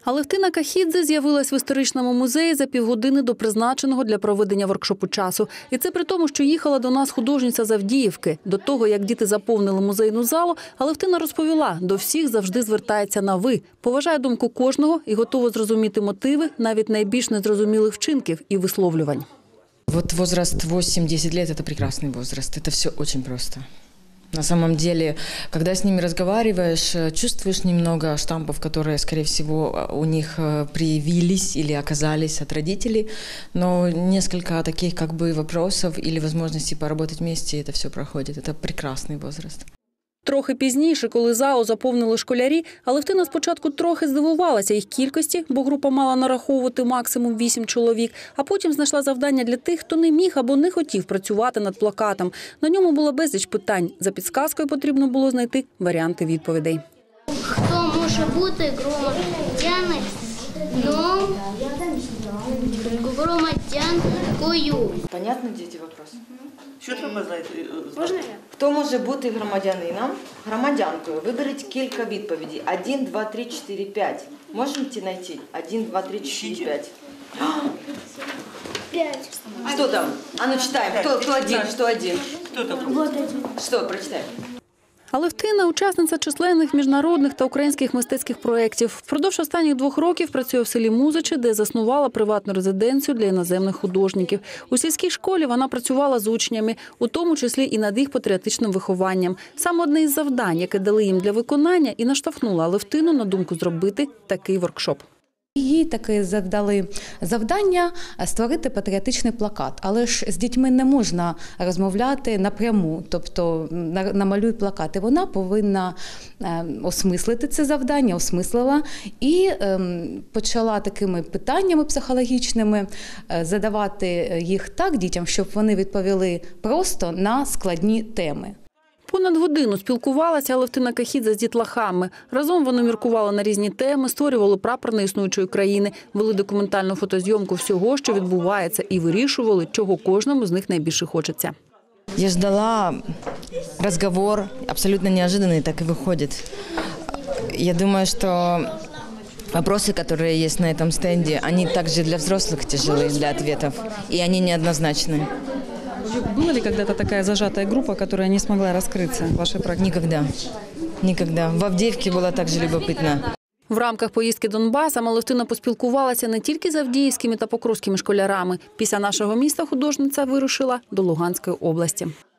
Алевтина Кахідзе з'явилась в історичному музеї за півгодини до призначеного для проведення воркшопу часу. І це при тому, що їхала до нас художниця з Авдіївки. До того, як діти заповнили музейну залу, Алевтина розповіла, до всіх завжди звертається на «ви». Поважає думку кожного і готова зрозуміти мотиви навіть найбільш незрозумілих вчинків і висловлювань. Вот возраст 8-10 лет – это прекрасный возраст, это все очень просто. На самом деле, когда с ними разговариваешь, чувствуешь немного штампов, которые, скорее всего, у них привились или оказались от родителей, но несколько таких как бы вопросов или возможностей поработать вместе, это все проходит. Это прекрасный возраст. Трохи пізніше, коли залу заповнили школярі, Алевтина спочатку трохи здивувалася їх кількості, бо група мала нараховувати максимум 8 чоловік, а потім знайшла завдання для тих, хто не міг або не хотів працювати над плакатом. На ньому було безліч питань. За підсказкою потрібно було знайти варіанти відповідей. Хто може бути громадяниною? Понятно, дети, вопрос? Що треба знати? Можна я? Хто може бути громадянином, громадянкою? Виберіть кілька відповідей. 1, 2, 3, 4, 5. Можете знайти? 1, 2, 3, 4, 5. 5. Что там? А ну читаем. Кто один? Что один? Хто там? Вот один. Что, прочитай. Алевтина – учасниця численних міжнародних та українських мистецьких проєктів. Впродовж останніх 2 років працює в селі Музичі, де заснувала приватну резиденцію для іноземних художників. У сільській школі вона працювала з учнями, у тому числі і над їх патріотичним вихованням. Саме одне із завдань, яке дали їм для виконання, і наштовхнула Алевтину на думку зробити такий воркшоп. Їй таки завдали завдання створити патріотичний плакат. Але ж з дітьми не можна розмовляти напряму, тобто намалюй плакати. Вона повинна осмислити це завдання, осмислила і почала такими питаннями психологічними задавати їх так дітям, щоб вони відповіли просто на складні теми. Понад годину спілкувалася Алевтина Кахідзе з дітлахами. Разом вони міркували на різні теми, створювали прапор неіснуючої країни, вели документальну фотозйомку всього, що відбувається, і вирішували, чого кожному з них найбільше хочеться. Я ждала разговор, абсолютно неожиданный, так и выходит. Я думаю, что вопросы, которые есть на этом стенде, они также для взрослых тяжелые, для ответов, и они неоднозначны. Была ли когда-то такая зажатая группа, которая не смогла раскрыться в вашей практике? Никогда. Никогда. В Авдеевке было также любопытно. В рамках поїздки Донбасом Алевтина поспілкувалася не тільки з авдіївськими та покровськими школярами. Після нашого міста художниця вирушила до Луганської області.